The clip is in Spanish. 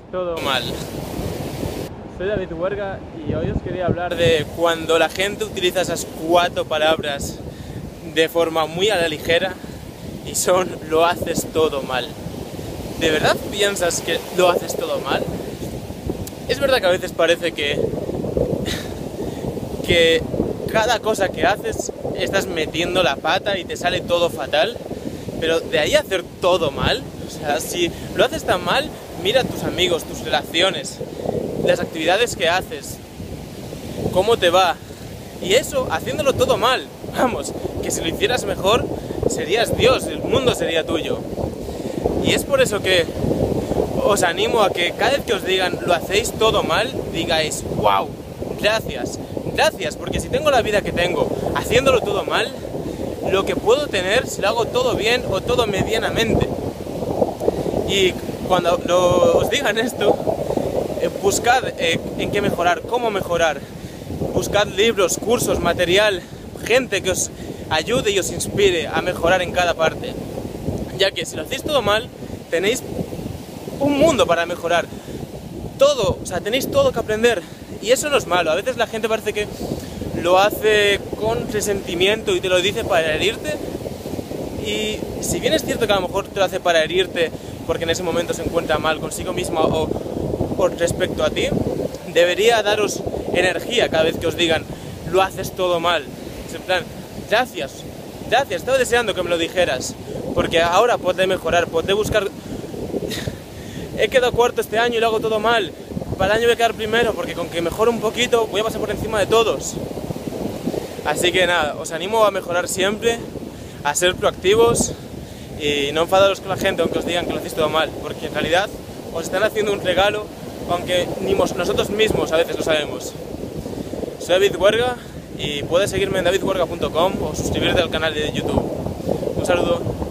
todo mal. Soy David Huerga y hoy os quería hablar de cuando la gente utiliza esas 4 palabras de forma muy a la ligera y son lo haces todo mal. ¿De verdad piensas que lo haces todo mal? Es verdad que a veces parece que cada cosa que haces estás metiendo la pata y te sale todo fatal, pero de ahí a hacer todo mal, o sea, si lo haces tan mal, mira a tus amigos, tus relaciones, las actividades que haces, cómo te va, y eso haciéndolo todo mal. Vamos, que si lo hicieras mejor serías Dios, el mundo sería tuyo. Y es por eso que os animo a que cada vez que os digan lo hacéis todo mal, digáis wow, gracias, porque si tengo la vida que tengo haciéndolo todo mal, lo que puedo tener si lo hago todo bien o todo medianamente. Y cuando os digan esto, buscad en qué mejorar, cómo mejorar. Buscad libros, cursos, material, gente que os ayude y os inspire a mejorar en cada parte. Ya que si lo hacéis todo mal, tenéis un mundo para mejorar. Todo, o sea, tenéis todo que aprender. Y eso no es malo. A veces la gente parece que lo hace con resentimiento y te lo dice para herirte. Y si bien es cierto que a lo mejor te lo hace para herirte porque en ese momento se encuentra mal consigo misma o respecto a ti, debería daros energía cada vez que os digan lo haces todo mal. Es en plan, gracias, estaba deseando que me lo dijeras, porque ahora podré mejorar, podré buscar. He quedado cuarto este año y lo hago todo mal. Para el año voy a quedar primero, porque con que mejore un poquito voy a pasar por encima de todos. Así que nada, os animo a mejorar siempre, a ser proactivos y no enfadaros con la gente aunque os digan que lo hacéis todo mal, porque en realidad os están haciendo un regalo, aunque ni nosotros mismos a veces lo sabemos. Soy David Huerga y puedes seguirme en davidhuerga.com o suscribirte al canal de YouTube. Un saludo.